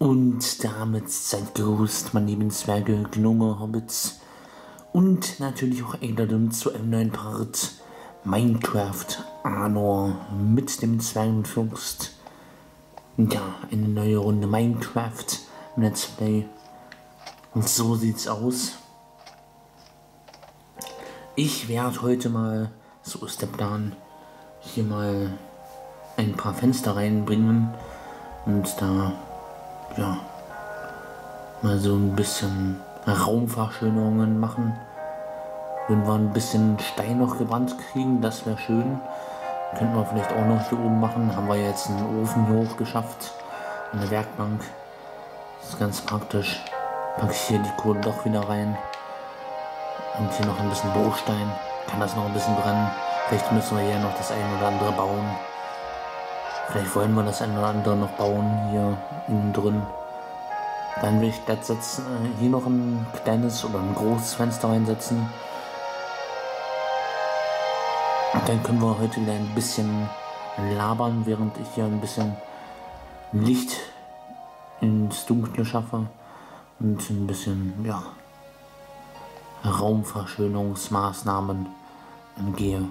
Und damit seid gegrüßt, meine lieben Zwerge, Gnome, Hobbits und natürlich auch Eingladung zu einem neuen Part Minecraft Arnor mit dem Zwergenfürst. Ja, eine neue Runde Minecraft im Let's Play. Und so sieht's aus. Ich werde heute mal, so ist der Plan, hier mal ein paar Fenster reinbringen und da ja mal so ein bisschen Raumverschönerungen machen. Wenn wir ein bisschen Stein noch gebrannt kriegen, das wäre schön. Könnten wir vielleicht auch noch hier oben machen. Haben wir jetzt einen Ofen hier hoch geschafft. Eine Werkbank. Das ist ganz praktisch. Packe ich hier die Kohle doch wieder rein. Und hier noch ein bisschen Bruchstein. Kann das noch ein bisschen brennen. Vielleicht müssen wir hier noch das eine oder andere bauen. Vielleicht wollen wir das eine oder andere noch bauen hier innen drin. Dann will ich jetzt hier noch ein kleines oder ein großes Fenster reinsetzen. Und dann können wir heute wieder ein bisschen labern, während ich hier ein bisschen Licht ins Dunkle schaffe und ein bisschen ja, Raumverschönerungsmaßnahmen angehe.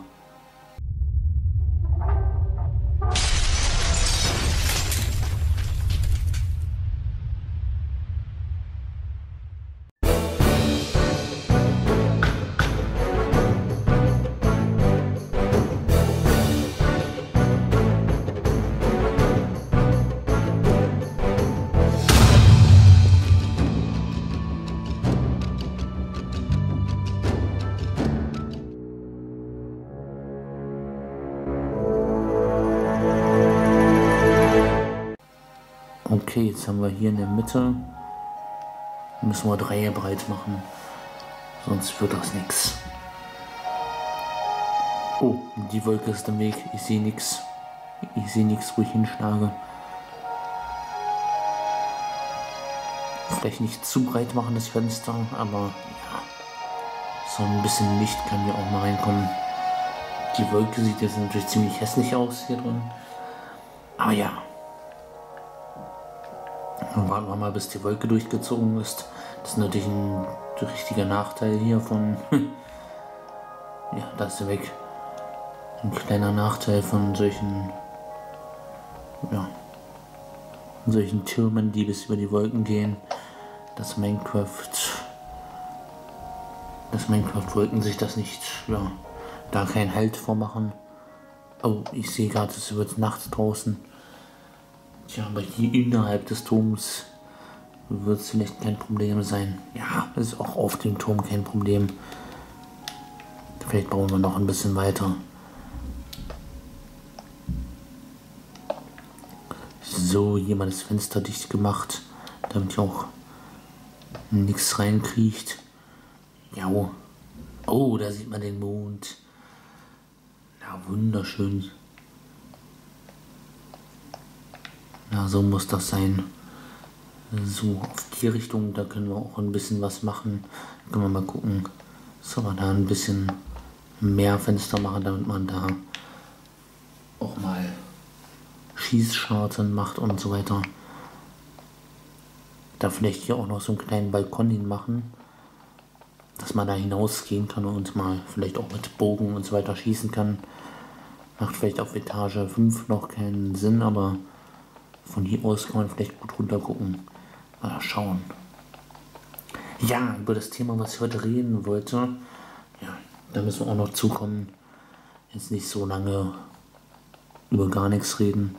Okay, jetzt haben wir hier in der Mitte, müssen wir 3 breit machen, sonst wird das nichts. Oh, die Wolke ist im Weg, ich sehe nichts. Ich sehe nichts, wo ich hinschlage. Vielleicht nicht zu breit machen, das Fenster, aber ja, so ein bisschen Licht kann hier auch mal reinkommen. Die Wolke sieht jetzt natürlich ziemlich hässlich aus hier drin, aber ja. Dann warten wir mal, bis die Wolke durchgezogen ist. Das ist natürlich ein richtiger Nachteil hier von... ja, da ist er weg. Ein kleiner Nachteil von solchen... ja, solchen Türmen, die bis über die Wolken gehen. Dass Minecraft-Wolken sich das nicht... ja, da keinen Halt vormachen. Oh, ich sehe gerade, es wird Nacht draußen. Tja, aber hier innerhalb des Turms wird es vielleicht kein Problem sein. Ja, ist auch auf dem Turm kein Problem. Vielleicht bauen wir noch ein bisschen weiter. So, hier mal das Fenster dicht gemacht, damit hier auch nichts reinkriecht. Ja, oh, da sieht man den Mond. Ja, wunderschön. Ja, so muss das sein. So, auf die Richtung, da können wir auch ein bisschen was machen. Da können wir mal gucken, dass wir da ein bisschen mehr Fenster machen, damit man da auch mal Schießscharten macht und so weiter. Da vielleicht hier auch noch so einen kleinen Balkon hin machen, dass man da hinausgehen kann und mal vielleicht auch mit Bogen und so weiter schießen kann. Macht vielleicht auf Etage 5 noch keinen Sinn, aber von hier aus kann man vielleicht gut runter gucken. Mal schauen. Ja, über das Thema, was ich heute reden wollte, ja, da müssen wir auch noch zukommen. Jetzt nicht so lange über gar nichts reden.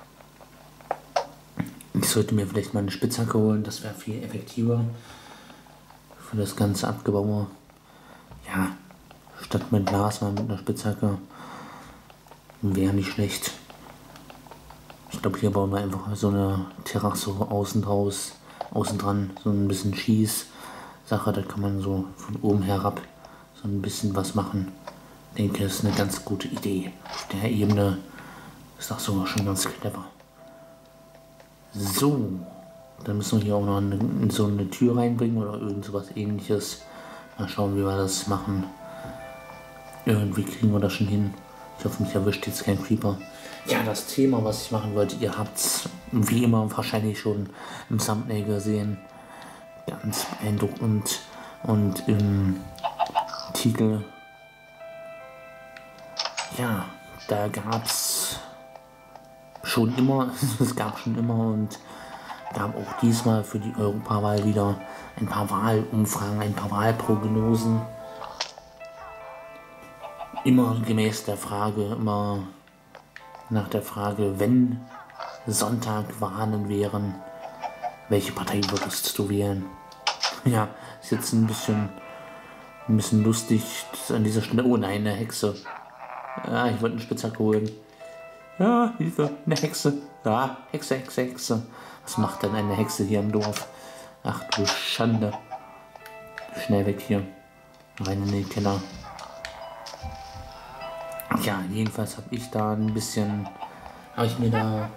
Ich sollte mir vielleicht mal eine Spitzhacke holen, das wäre viel effektiver für das ganze Abgebaue. Ja, statt mit Glas mal mit einer Spitzhacke wäre nicht schlecht. Ich glaube, hier bauen wir einfach so eine Terrasse außen dran, so ein bisschen Schießsache, da kann man so von oben herab so ein bisschen was machen. Ich denke, das ist eine ganz gute Idee. Auf der Ebene ist das sogar schon ganz clever. So, dann müssen wir hier auch noch so eine Tür reinbringen oder irgend sowas ähnliches. Mal schauen, wie wir das machen. Irgendwie kriegen wir das schon hin. Ich hoffe, mich erwischt jetzt kein Creeper. Ja, das Thema, was ich machen wollte, ihr habt es wie immer wahrscheinlich schon im Thumbnail gesehen. Ganz beeindruckend. Und im Titel, ja, da gab es schon immer, es gab schon immer und gab auch diesmal für die Europawahl wieder ein paar Wahlumfragen, ein paar Wahlprognosen. Immer gemäß der Frage, immer nach der Frage, wenn Sonntag Wahlen wären, welche Partei würdest du wählen? Ja, ist jetzt ein bisschen lustig an dieser Stelle. Oh nein, eine Hexe. Ja, ich wollte eine Spitzhacke holen. Ja, Hilfe, eine Hexe. Ja, Hexe, Hexe, Hexe. Was macht denn eine Hexe hier im Dorf? Ach du Schande. Schnell weg hier. Rein in den Keller. Ja, jedenfalls habe ich mir da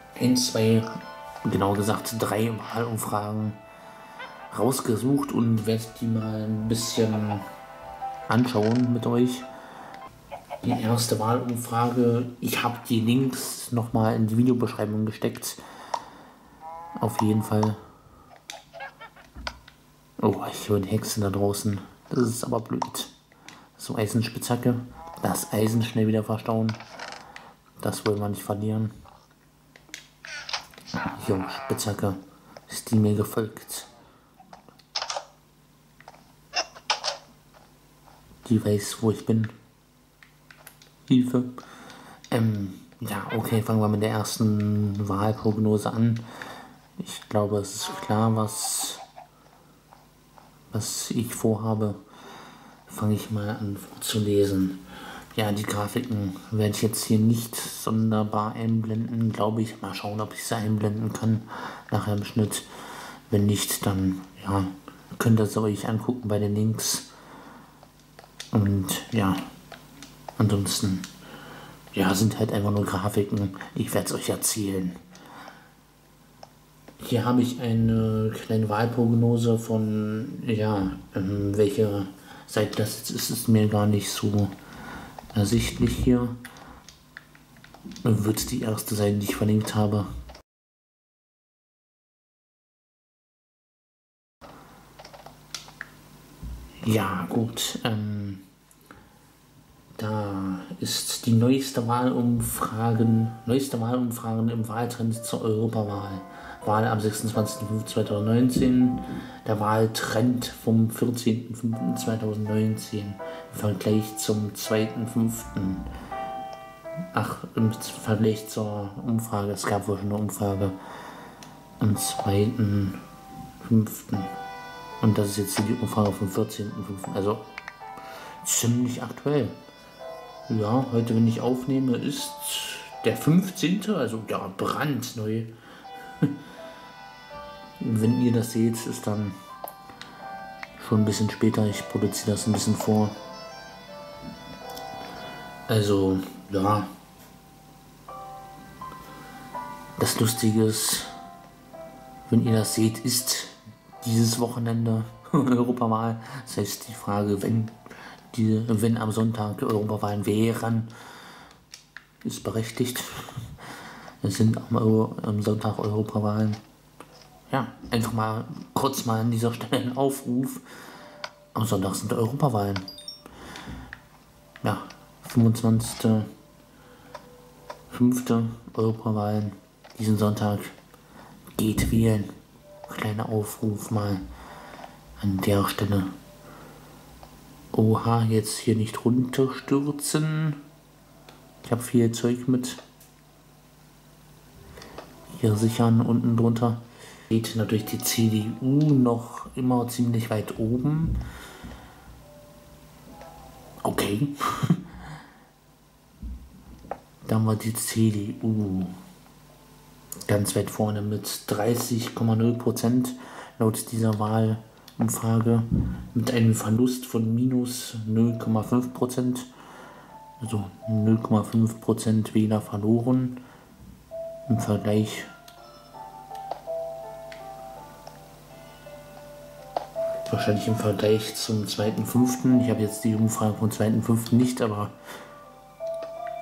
genau gesagt 3 Wahlumfragen rausgesucht und werde die mal ein bisschen anschauen mit euch. Die erste Wahlumfrage, ich habe die Links nochmal in die Videobeschreibung gesteckt. Auf jeden Fall. Oh, ich höre die Hexe da draußen. Das ist aber blöd. So, Eisenspitzhacke. Das Eisen schnell wieder verstauen. Das wollen wir nicht verlieren. Jo, Spitzhacke. Ist die mir gefolgt? Die weiß, wo ich bin. Hilfe. Ja, okay, fangen wir mit der ersten Wahlprognose an. Ich glaube, es ist klar, was ich vorhabe. Fange ich mal an zu lesen. Ja, die Grafiken werde ich jetzt hier nicht sonderbar einblenden, glaube ich. Mal schauen, ob ich sie einblenden kann nachher im Schnitt. Wenn nicht, dann ja, könnt ihr sie euch angucken bei den Links. Und ja, ansonsten ja, sind halt einfach nur Grafiken. Ich werde es euch erzählen. Hier habe ich eine kleine Wahlprognose von, ja, welche Seite das jetzt ist mir gar nicht so ersichtlich hier. Wird die erste Seite, die ich verlinkt habe. Ja, gut. Da ist die neueste Wahlumfragen im Wahltrend zur Europawahl. Wahl am 26.05.2019, der Wahltrend vom 14.05.2019 im Vergleich zum 2.05. Ach, im Vergleich zur Umfrage, es gab wohl schon eine Umfrage am 2.05. Und das ist jetzt die Umfrage vom 14.05. Also ziemlich aktuell. Ja, heute, wenn ich aufnehme, ist der 15., also ja, brandneu. Wenn ihr das seht, ist dann schon ein bisschen später. Ich produziere das ein bisschen vor. Also, ja. Das Lustige ist, wenn ihr das seht, ist dieses Wochenende Europawahl. Das heißt, die Frage, wenn am Sonntag Europawahlen wären, ist berechtigt. Es sind am Sonntag Europawahlen. Ja, einfach mal kurz mal an dieser Stelle ein Aufruf. Am Sonntag sind Europawahlen. Ja, 25.05. Europawahlen. Diesen Sonntag geht wählen. Kleiner Aufruf mal an der Stelle. Oha, jetzt hier nicht runterstürzen. Ich habe viel Zeug mit. Hier sichern unten drunter. Steht natürlich die CDU noch immer ziemlich weit oben. Okay. Da haben wir die CDU ganz weit vorne mit 30,0% laut dieser Wahlumfrage, mit einem Verlust von minus 0,5%, also 0,5% Wähler verloren im Vergleich. Wahrscheinlich im Vergleich zum 2.05. Ich habe jetzt die Umfrage vom 2.05. nicht, aber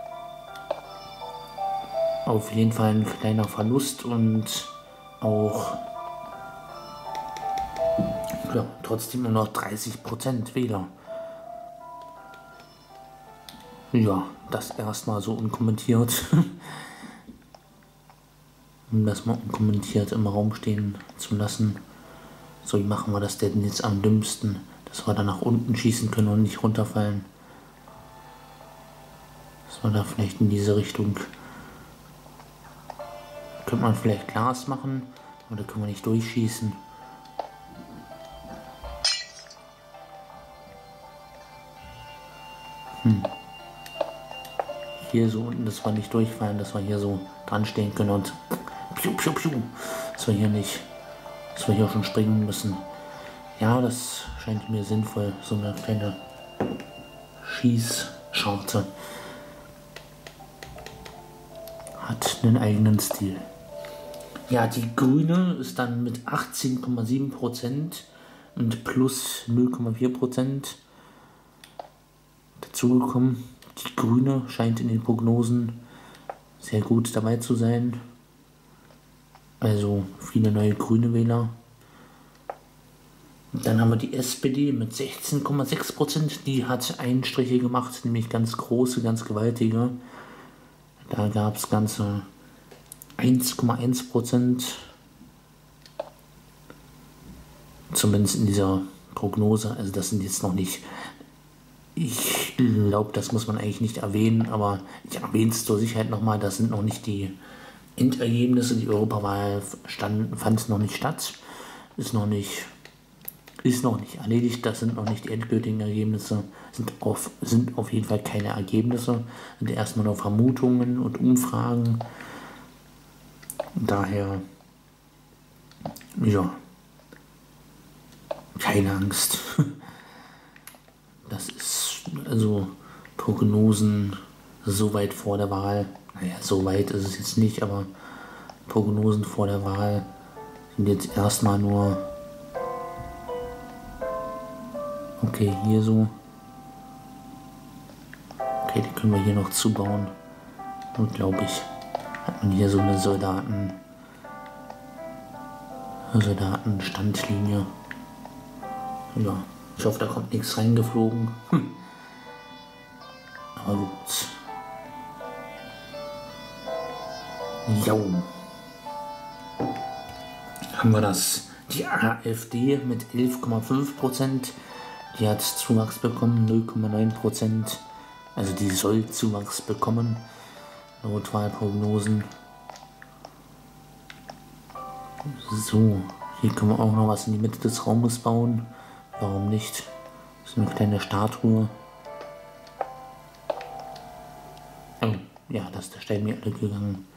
auf jeden Fall ein kleiner Verlust und auch ja, trotzdem nur noch 30% Wähler. Ja, das erstmal so unkommentiert. Um das mal unkommentiert im Raum stehen zu lassen. So, wie machen wir das denn jetzt am dümmsten? Dass wir da nach unten schießen können und nicht runterfallen. Dass wir da vielleicht in diese Richtung. Könnte man vielleicht Glas machen, aber da können wir nicht durchschießen. Hier so unten, dass wir nicht durchfallen, dass wir hier so dran stehen können und piu, piu, piu. Dass wir hier schon springen müssen. Ja, das scheint mir sinnvoll, so eine kleine Schießscharte. Hat einen eigenen Stil. Ja, die grüne ist dann mit 18,7% und plus 0,4% dazugekommen. Die grüne scheint in den Prognosen sehr gut dabei zu sein. Also viele neue grüne Wähler. Und dann haben wir die SPD mit 16,6%. Die hat Einstriche gemacht, nämlich ganz große, ganz gewaltige. Da gab es ganze 1,1%. Zumindest in dieser Prognose. Also das sind jetzt noch nicht... Ich glaube, das muss man eigentlich nicht erwähnen, aber ich erwähne es zur Sicherheit nochmal. Das sind noch nicht die Endergebnisse. Die Europawahl fand noch nicht statt. Ist noch nicht erledigt. Das sind noch nicht die endgültigen Ergebnisse. Sind auf jeden Fall keine Ergebnisse. Sind erstmal nur Vermutungen und Umfragen. Daher, ja, keine Angst. Das ist also Prognosen so weit vor der Wahl. Naja, so weit ist es jetzt nicht, aber Prognosen vor der Wahl sind jetzt erstmal nur. Okay, hier so. Okay, die können wir hier noch zubauen. Und glaube ich, hat man hier so eine Soldatenstandlinie. Ja, ich hoffe, da kommt nichts reingeflogen. Aber gut. Jo. Haben wir das. Die AfD mit 11,5%. Die hat Zuwachs bekommen, 0,9%. Also die soll Zuwachs bekommen. Laut Wahlprognosen. So, hier können wir auch noch was in die Mitte des Raumes bauen. Warum nicht? Das ist eine kleine Statue. Oh, ja, da ist der Stein mir alle gegangen.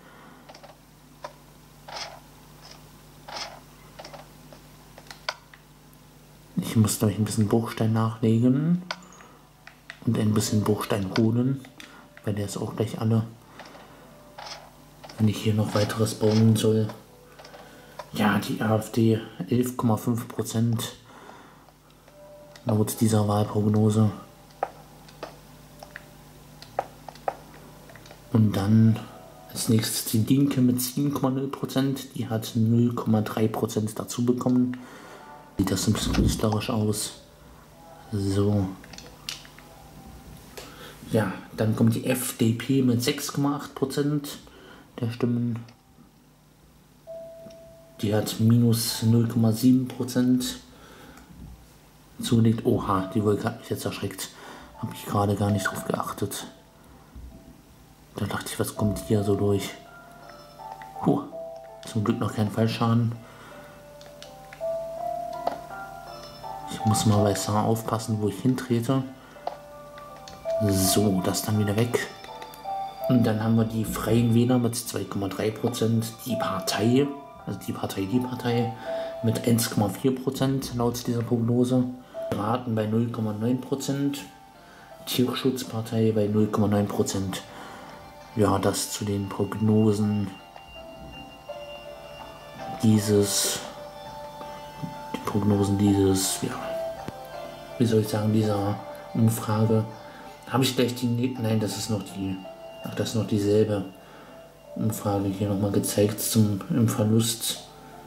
Ich muss euch ein bisschen Bruchstein nachlegen und ein bisschen Bruchstein holen, weil der ist auch gleich alle. Wenn ich hier noch weiteres bauen soll. Ja, die AfD 11,5% laut dieser Wahlprognose. Und dann als nächstes die Linke mit 7,0%. Die hat 0,3% dazu bekommen. Sieht das ein bisschen künstlerisch aus. So. Ja, dann kommt die FDP mit 6,8% der Stimmen. Die hat minus 0,7% zugelegt. Oha, die Wolke hat mich jetzt erschreckt. Habe ich gerade gar nicht drauf geachtet. Da dachte ich, was kommt hier so durch? Zum Glück noch kein Fallschaden. Ich muss mal besser aufpassen, wo ich hintrete. So, das dann wieder weg. Und dann haben wir die Freien Wähler mit 2,3%. Die Partei mit 1,4% laut dieser Prognose. Piraten bei 0,9%. Tierschutzpartei bei 0,9%. Ja, das zu den Prognosen dieses, ja, wie soll ich sagen, dieser Umfrage. Habe ich gleich die, nein, das ist noch die, ach, das ist noch dieselbe Umfrage hier nochmal gezeigt im Verlust.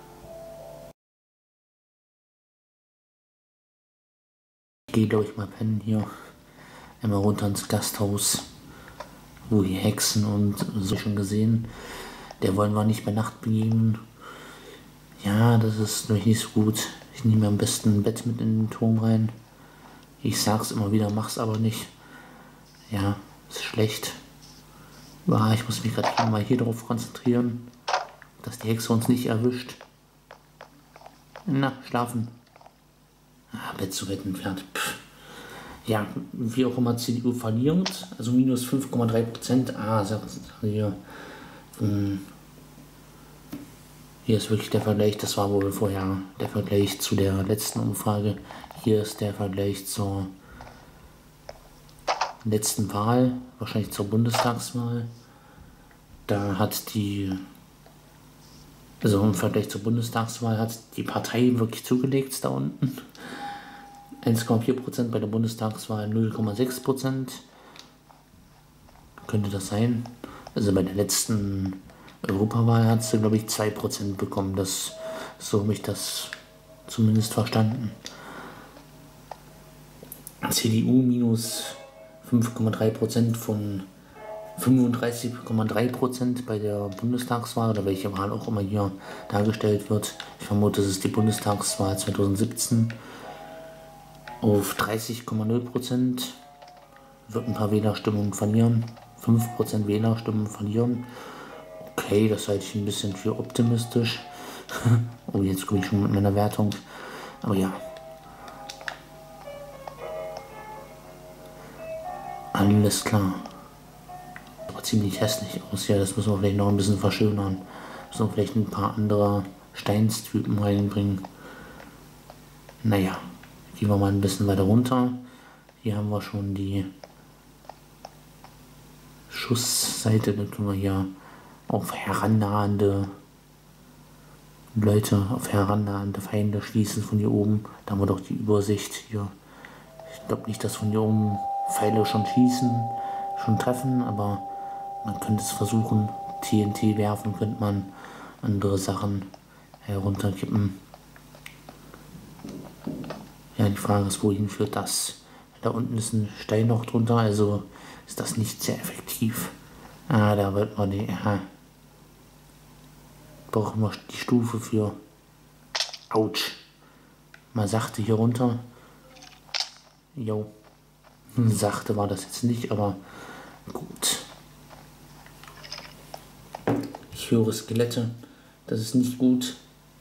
Ich gehe, glaube ich, mal pennen hier. Einmal runter ins Gasthaus, wo die Hexen und so schon gesehen. Der wollen wir nicht bei Nacht begegnen. Ja, das ist nämlich nicht so gut. Ich nehme am besten ein Bett mit in den Turm rein. Ich sag's immer wieder, mach's aber nicht. Ja, ist schlecht. Ja, ich muss mich gerade mal hier drauf konzentrieren, dass die Hexe uns nicht erwischt. Na, schlafen. Ah, Bett zu Bett entfernt. Pff. Ja, wie auch immer CDU verlierend, also minus 5,3%. Ah, sagt hier. Hier ist wirklich der Vergleich, das war wohl vorher der Vergleich zu der letzten Umfrage. Hier ist der Vergleich zur letzten Wahl, wahrscheinlich zur Bundestagswahl. Da hat also im Vergleich zur Bundestagswahl hat die Partei wirklich zugelegt da unten. 1,4%, bei der Bundestagswahl 0,6%. Könnte das sein? Also bei der letzten Europawahl hat sie, glaube ich, 2% bekommen. So habe ich das zumindest verstanden. CDU minus 5,3% von 35,3% bei der Bundestagswahl, oder welche Wahl auch immer hier dargestellt wird. Ich vermute, das ist die Bundestagswahl 2017. Auf 30,0%, wird ein paar Wählerstimmen verlieren. 5% Wählerstimmen verlieren. Okay, das halte ich ein bisschen für optimistisch. Oh, jetzt komme ich schon mit meiner Wertung. Aber ja. Alles klar. Aber ziemlich hässlich aus. Ja, das müssen wir vielleicht noch ein bisschen verschönern. Müssen wir vielleicht ein paar andere Steinstypen reinbringen. Naja. Gehen wir mal ein bisschen weiter runter. Hier haben wir schon die Schussseite. Da können wir hier auf herannahende Leute, auf herannahende Feinde schließen von hier oben. Da haben wir doch die Übersicht hier. Ich glaube nicht, dass von hier oben Pfeile schon schießen, schon treffen, aber man könnte es versuchen. TNT werfen könnte man, andere Sachen herunterkippen. Ja, die Frage ist, wohin führt das? Da unten ist ein Stein noch drunter, also ist das nicht sehr effektiv. Ah, da wird man die. Brauchen wir die Stufe für. Autsch. Mal sachte hier runter. Jo. Sachte war das jetzt nicht, aber gut. Ich höre Skelette. Das ist nicht gut.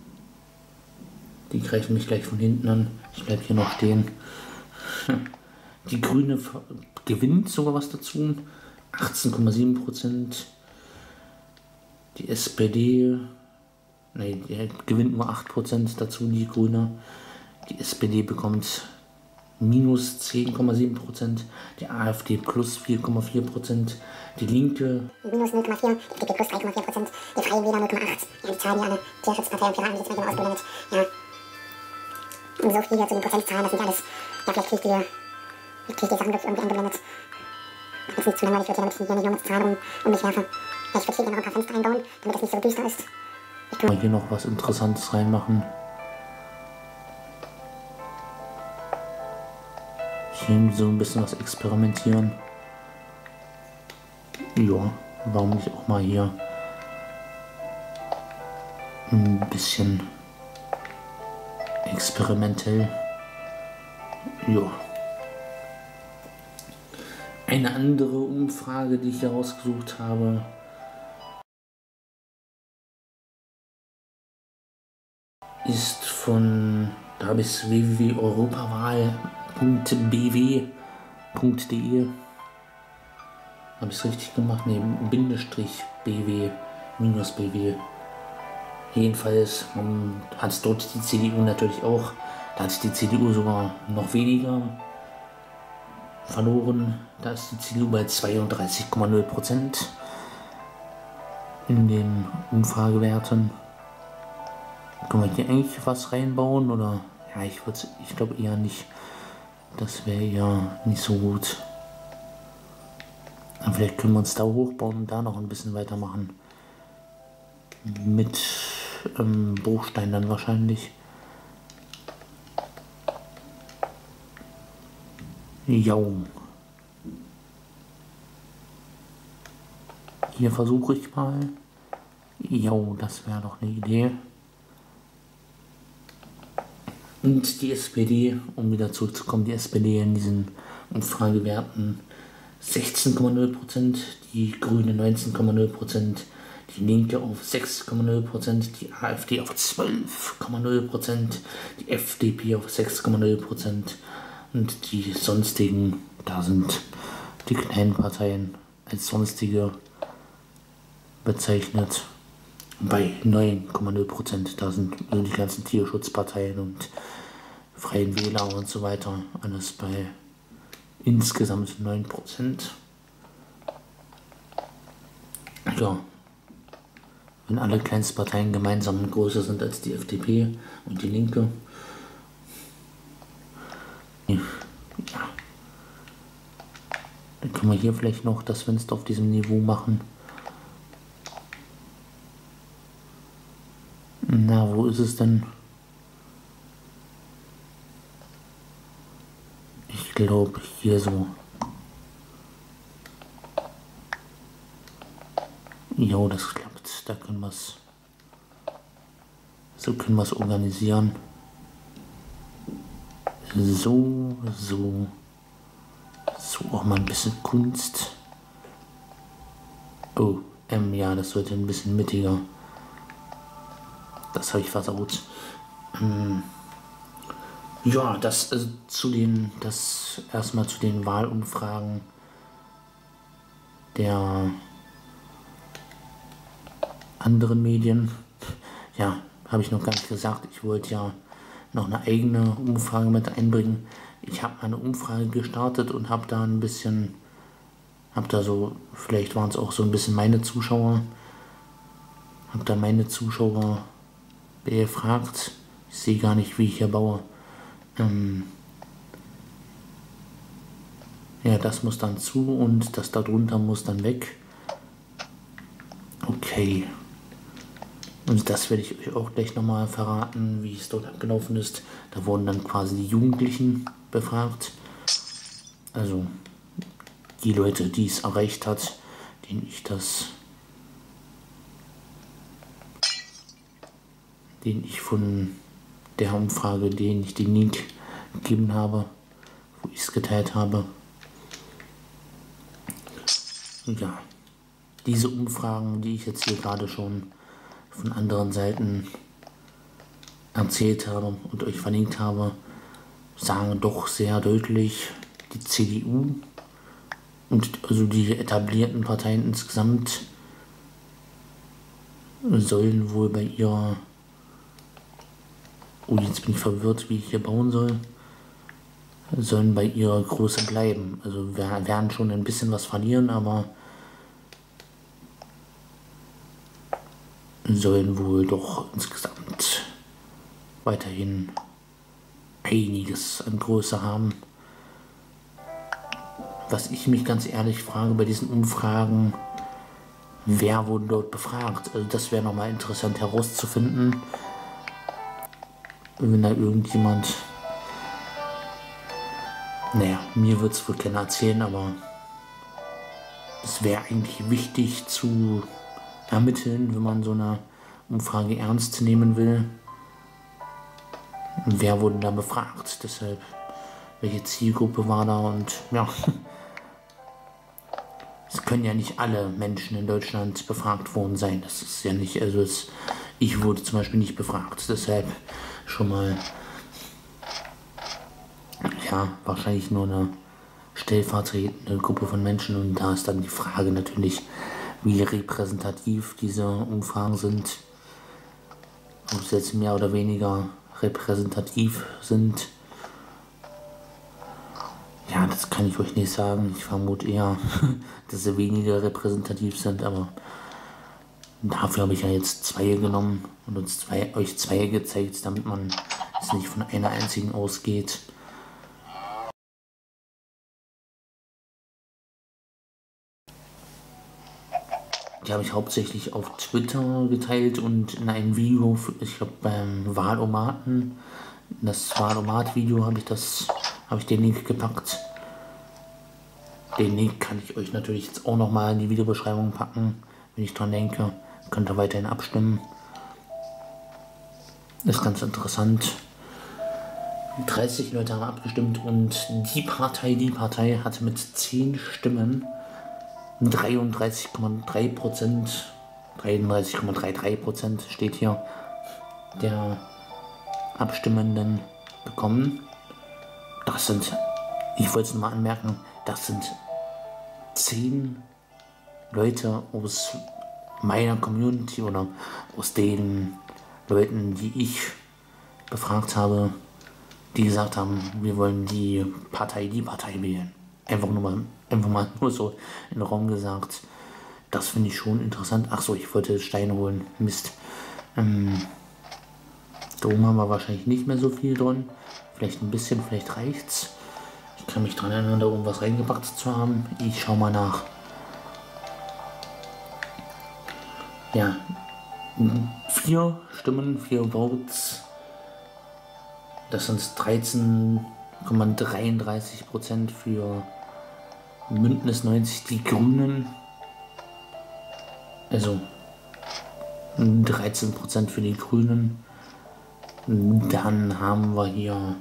Die greifen mich gleich von hinten an. Ich bleibe hier noch stehen. Die Grüne gewinnt sogar was dazu. 18,7%. Die SPD, die gewinnt nur 8% dazu, die Grüne. Die SPD bekommt minus 10,7%. Die AfD plus 4,4%. Die Linke minus 0,4%, die FDP plus 3,4%, die Freien Wähler 0,8%. Ja, die Zahlen, die alle Tierschutzpartei und Piraten, die jetzt mal genau ausgeblendet. Ja. Und so viel hier zu den Prozentzahlen, das sind ja alles. Ja, vielleicht kriege ich die Sachen wirklich irgendwie eingeblendet. Wenn es nicht zu langweilig wird, damit ich hier nicht noch mit Zahlen um mich werfe. Ja, ich würde hier gerne noch ein paar Fenster einbauen, damit es nicht so düster ist. Ich kann hier noch was Interessantes reinmachen. Hier so ein bisschen was experimentieren. Ja, warum nicht auch mal hier ein bisschen experimentell. Ja. Eine andere Umfrage, die ich herausgesucht habe, ist von, da habe ich es www.europawahl.bw.de. Habe ich es richtig gemacht? Ne, Bindestrich BW, minus BW. Jedenfalls hat es dort die CDU natürlich auch. Da hat die CDU sogar noch weniger verloren. Da ist die CDU bei 32,0% in den Umfragewerten. Können wir hier eigentlich was reinbauen? Oder ja, ich glaube eher nicht. Das wäre ja nicht so gut. Aber vielleicht können wir uns da hochbauen und da noch ein bisschen weitermachen. mit Bruchstein dann wahrscheinlich. Jo. Hier versuche ich mal. Jo, das wäre doch eine Idee. Und die SPD, um wieder zurückzukommen, die SPD in diesen Umfragewerten 16,0%, die Grüne 19,0%, die Linke auf 6,0%, die AfD auf 12,0%, die FDP auf 6,0% und die sonstigen, da sind die kleinen Parteien als sonstige bezeichnet, bei 9,0%. Da sind die ganzen Tierschutzparteien und Freien Wähler und so weiter, alles bei insgesamt 9%. Ja, wenn alle Kleinstparteien gemeinsam größer sind als die FDP und die Linke. Ja, dann können wir hier vielleicht noch das Fenster auf diesem Niveau machen. Na, wo ist es denn? Ich glaube hier so. Jo, das klappt. Da können wir es. So können wir es organisieren. So auch mal ein bisschen Kunst. Oh, ja, das sollte ein bisschen mittiger. Das habe ich versaut. Ja, das erstmal zu den Wahlumfragen der anderen Medien. Ja, habe ich noch gar nicht gesagt. Ich wollte ja noch eine eigene Umfrage mit einbringen. Ich habe eine Umfrage gestartet und habe da ein bisschen, vielleicht waren es auch so ein bisschen meine Zuschauer, habe da meine Zuschauer befragt. Ich sehe gar nicht, wie ich hier baue. Ja, das muss dann zu und das darunter muss dann weg. Okay. Und das werde ich euch auch gleich nochmal verraten, wie es dort abgelaufen ist. Da wurden dann quasi die Jugendlichen befragt. Also die Leute, die es erreicht hat, denen ich von der Umfrage, denen ich den Link gegeben habe, wo ich es geteilt habe. Ja, diese Umfragen, die ich jetzt hier gerade schon von anderen Seiten erzählt habe und euch verlinkt habe, sagen doch sehr deutlich, die CDU und also die etablierten Parteien insgesamt sollen wohl bei ihrer... Oh, jetzt bin ich verwirrt, wie ich hier bauen soll. Sollen bei ihrer Größe bleiben. Also wir werden schon ein bisschen was verlieren, aber sollen wohl doch insgesamt weiterhin einiges an Größe haben. Was ich mich ganz ehrlich frage bei diesen Umfragen, wer wurde dort befragt? Also das wäre nochmal interessant herauszufinden, wenn da irgendjemand... Naja, mir wird es wohl keiner erzählen, aber es wäre eigentlich wichtig zu ermitteln, wenn man so eine Umfrage ernst nehmen will. Wer wurde da befragt? Deshalb, welche Zielgruppe war da? Und ja, es können ja nicht alle Menschen in Deutschland befragt worden sein. Das ist ja nicht, also ich wurde zum Beispiel nicht befragt. Deshalb schon mal, ja, wahrscheinlich nur eine stellvertretende Gruppe von Menschen. Und da ist dann die Frage natürlich, wie repräsentativ diese Umfragen sind. Ob sie jetzt mehr oder weniger repräsentativ sind. Ja, das kann ich euch nicht sagen. Ich vermute eher, dass sie weniger repräsentativ sind, aber dafür habe ich ja jetzt zwei genommen und euch zwei gezeigt, damit man es nicht von einer einzigen ausgeht. die habe ich hauptsächlich auf Twitter geteilt und in einem Video, ich glaube beim Wahlomaten, das Wahlomat-Video habe ich den Link gepackt. Den Link kann ich euch natürlich jetzt auch nochmal in die Videobeschreibung packen, wenn ich dran denke. Könnt ihr weiterhin abstimmen. Ist ganz interessant. 30 Leute haben abgestimmt und die Partei hatte mit 10 Stimmen 33,3%, 33,33% steht hier, der Abstimmenden bekommen. Das sind, ich wollte es nochmal anmerken, das sind 10 Leute aus meiner Community oder aus den Leuten, die ich befragt habe, die gesagt haben, wir wollen die Partei wählen. Einfach mal nur so in den Raum gesagt. Das finde ich schon interessant. Ach so, ich wollte Steine holen. Mist. Da oben haben wir wahrscheinlich nicht mehr so viel drin. Vielleicht ein bisschen, vielleicht reicht's. Ich kann mich daran erinnern, da oben was reingepackt zu haben. Ich schau mal nach. Ja. 4 Stimmen, 4 Votes. Das sind 13,33% für Bündnis 90 Die Grünen. Also 13% für die Grünen. Dann haben wir hier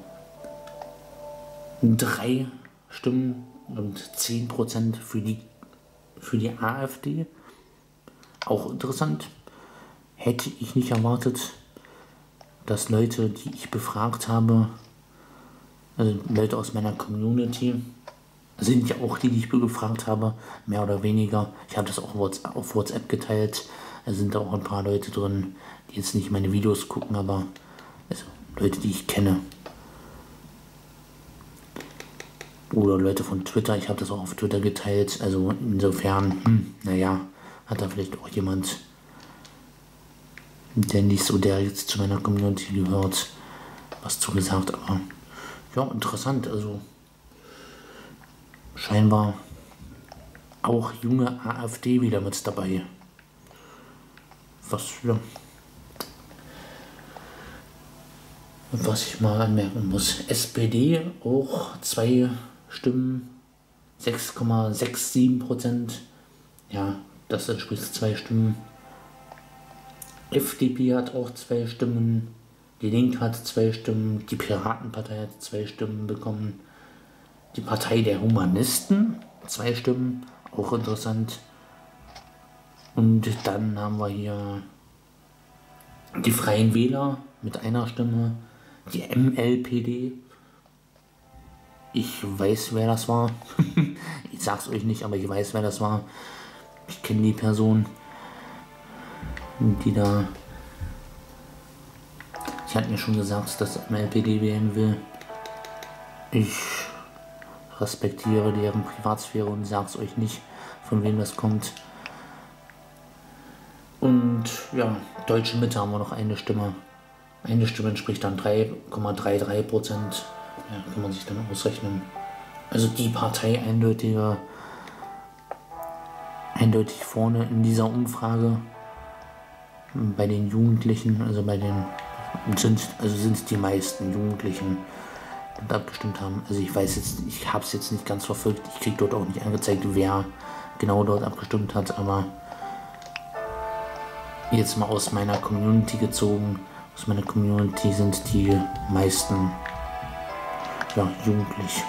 3 Stimmen und 10% für die AfD. Auch interessant. Hätte ich nicht erwartet, dass Leute, die ich befragt habe, also Leute aus meiner Community, sind ja auch die ich befragt habe, mehr oder weniger. Ich habe das auch auf WhatsApp geteilt. Da sind auch ein paar Leute drin, die jetzt nicht meine Videos gucken, aber also Leute, die ich kenne. Oder Leute von Twitter, ich habe das auch auf Twitter geteilt. Also insofern, naja, hat da vielleicht auch jemand, der nicht so der jetzt zu meiner Community gehört, was zugesagt, aber ja, interessant, also scheinbar auch junge AfD wieder mit dabei. Was ich mal anmerken muss, SPD auch 2 Stimmen, 6,67%, ja, das entspricht 2 Stimmen. FDP hat auch 2 Stimmen, die Linke hat 2 Stimmen, die Piratenpartei hat 2 Stimmen bekommen, die Partei der Humanisten 2 Stimmen, auch interessant. Und dann haben wir hier die Freien Wähler mit 1 Stimme, die MLPD. Ich weiß, wer das war. Ich sag's euch nicht, aber ich weiß, wer das war. Ich kenne die Person, die da. Ich hatte mir schon gesagt, dass MLPD wählen will. Ich respektiere deren Privatsphäre und sag's euch nicht, von wem das kommt. Und ja, Deutsche Mitte haben wir noch 1 Stimme. 1 Stimme entspricht dann 3,33%. Ja, kann man sich dann ausrechnen. Also die Partei eindeutig vorne in dieser Umfrage. Bei den Jugendlichen, also sind die meisten Jugendlichen dort abgestimmt haben. Also ich habe es jetzt nicht ganz verfolgt. Ich kriege dort auch nicht angezeigt, wer genau dort abgestimmt hat, aber jetzt mal aus meiner Community gezogen. Aus meiner Community sind die meisten jugendlich.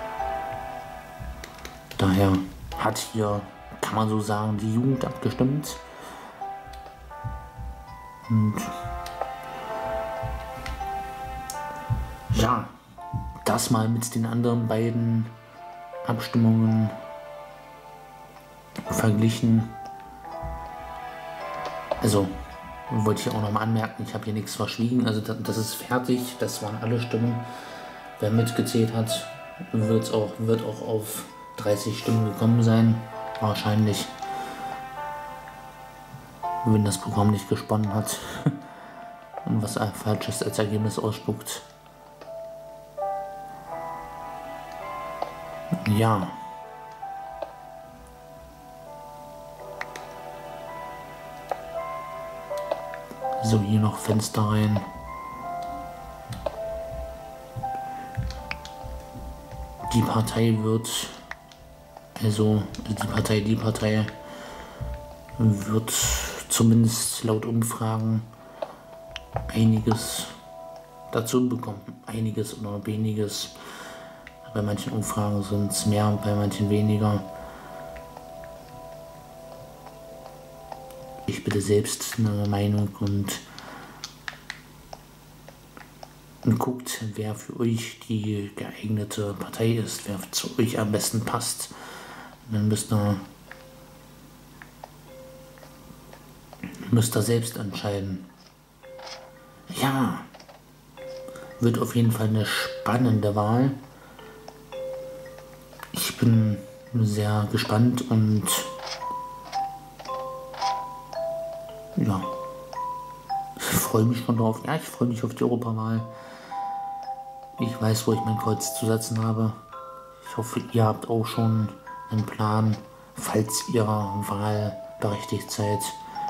Daher hat hier, kann man so sagen, die Jugend abgestimmt. Und ja, das mal mit den anderen beiden Abstimmungen verglichen. Also wollte ich auch noch mal anmerken, ich habe hier nichts verschwiegen, also das ist fertig, das waren alle Stimmen. Wer mitgezählt hat, wird auch auf 30 Stimmen gekommen sein, wahrscheinlich, wenn das Programm nicht gesponnen hat und was ein falsches als Ergebnis ausspuckt. Ja. So, hier noch Fenster rein. Die Partei wird, also die Partei wird zumindest laut Umfragen einiges dazu bekommen. Einiges oder weniges. Bei manchen Umfragen sind es mehr, bei manchen weniger. Ich bitte selbst eine Meinung und guckt, wer für euch die geeignete Partei ist, wer zu euch am besten passt. Und dann müsst ihr selbst entscheiden. Ja, wird auf jeden Fall eine spannende Wahl. Ich bin sehr gespannt und ja, ich freue mich schon drauf. Ja, ich freue mich auf die Europawahl. Ich weiß, wo ich mein Kreuz zu setzen habe. Ich hoffe, ihr habt auch schon einen Plan, falls ihr wahlberechtigt seid,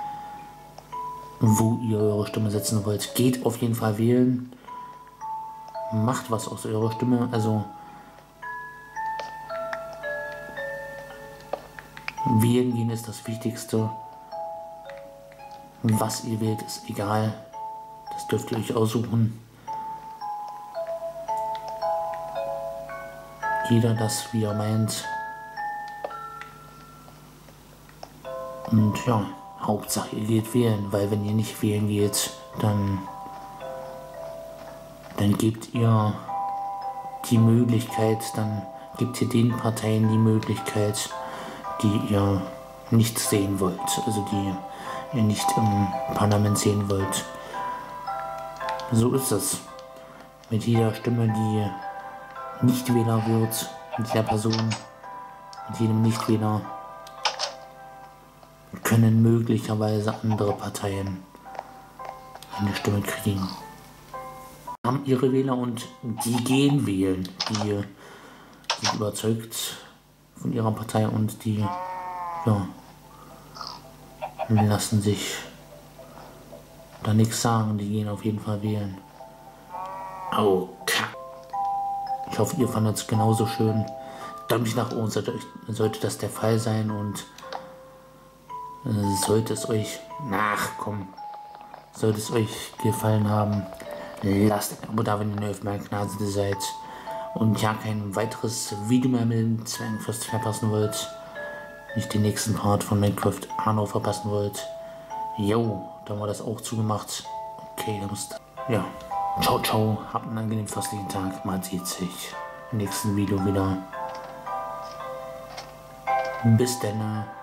wo ihr eure Stimme setzen wollt. Geht auf jeden Fall wählen. Macht was aus eurer Stimme. Also wählen gehen ist das Wichtigste. Was ihr wählt, ist egal. Das dürft ihr euch aussuchen. Jeder das, wie er meint. Und ja, Hauptsache ihr geht wählen, weil wenn ihr nicht wählen geht, dann gebt ihr die Möglichkeit, dann gebt ihr den Parteien die Möglichkeit, die ihr nicht sehen wollt, also die ihr nicht im Parlament sehen wollt. So ist es. Mit jeder Stimme, die Nichtwähler wird, mit jeder Person, mit jedem Nichtwähler, können möglicherweise andere Parteien eine Stimme kriegen. Haben ihre Wähler und die gehen wählen. Die sind überzeugt von ihrer Partei und die lassen sich da nichts sagen. Die gehen auf jeden Fall wählen. Okay. Ich hoffe, ihr fandet es genauso schön. Daumen nach oben sollte das der Fall sein und sollte es euch sollte es euch gefallen haben, lasst ein Abo da, wenn ihr neu auf meinem Kanal seid und ja kein weiteres Video mehr mit den Zwergenfürst verpassen wollt, nicht den nächsten Part von Minecraft Arno verpassen wollt. Jo, da haben wir das auch zugemacht. Okay, dann müsst ja. Ciao, ciao, habt einen angenehmen festlichen Tag. Man sieht sich im nächsten Video wieder. Bis dann.